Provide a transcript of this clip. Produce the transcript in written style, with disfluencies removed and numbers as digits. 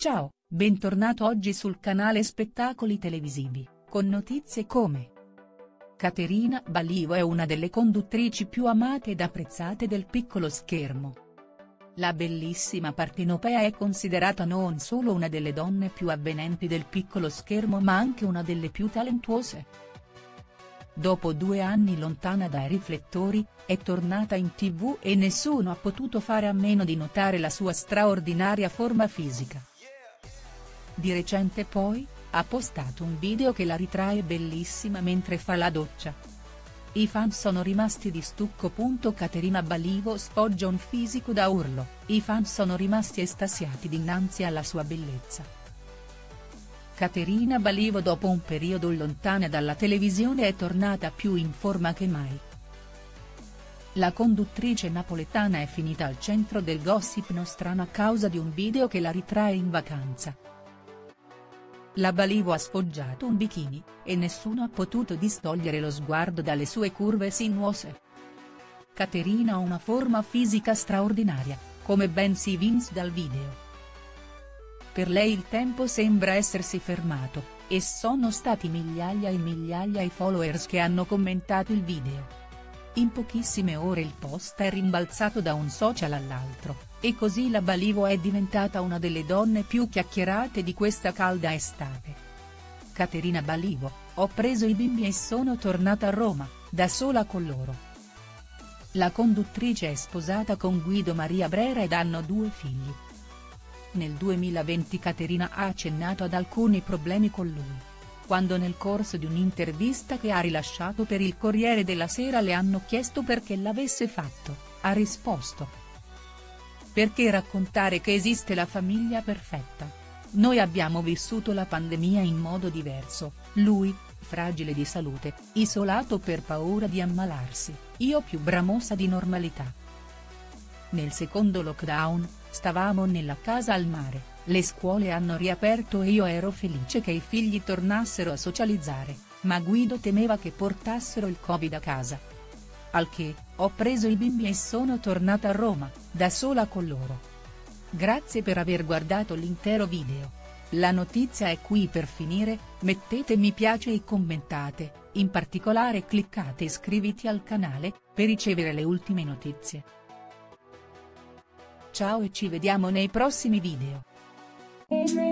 Ciao, bentornato oggi sul canale Spettacoli Televisivi, con notizie come: Caterina Balivo è una delle conduttrici più amate ed apprezzate del piccolo schermo. La bellissima partenopea è considerata non solo una delle donne più avvenenti del piccolo schermo ma anche una delle più talentuose. Dopo 2 anni lontana dai riflettori, è tornata in TV e nessuno ha potuto fare a meno di notare la sua straordinaria forma fisica. Di recente poi, ha postato un video che la ritrae bellissima mentre fa la doccia. I fan sono rimasti di stucco. Caterina Balivo sfoggia un fisico da urlo, i fan sono rimasti estasiati dinanzi alla sua bellezza. Caterina Balivo dopo un periodo lontana dalla televisione è tornata più in forma che mai. La conduttrice napoletana è finita al centro del gossip nostrano a causa di un video che la ritrae in vacanza. La Balivo ha sfoggiato un bikini, e nessuno ha potuto distogliere lo sguardo dalle sue curve sinuose. Caterina ha una forma fisica straordinaria, come ben si evince dal video. Per lei il tempo sembra essersi fermato, e sono stati migliaia e migliaia i followers che hanno commentato il video. In pochissime ore il post è rimbalzato da un social all'altro, e così la Balivo è diventata una delle donne più chiacchierate di questa calda estate. Caterina Balivo: ho preso i bimbi e sono tornata a Roma, da sola con loro. La conduttrice è sposata con Guido Maria Brera ed hanno 2 figli. Nel 2020 Caterina ha accennato ad alcuni problemi con lui. Quando nel corso di un'intervista che ha rilasciato per il Corriere della Sera le hanno chiesto perché l'avesse fatto, ha risposto: perché raccontare che esiste la famiglia perfetta? Noi abbiamo vissuto la pandemia in modo diverso, lui, fragile di salute, isolato per paura di ammalarsi, io più bramosa di normalità. Nel secondo lockdown, stavamo nella casa al mare, le scuole hanno riaperto e io ero felice che i figli tornassero a socializzare, ma Guido temeva che portassero il Covid a casa. Al che, ho preso i bimbi e sono tornata a Roma, da sola con loro. Grazie per aver guardato l'intero video. La notizia è qui per finire, mettete mi piace e commentate, in particolare cliccate iscriviti al canale, per ricevere le ultime notizie. Ciao e ci vediamo nei prossimi video.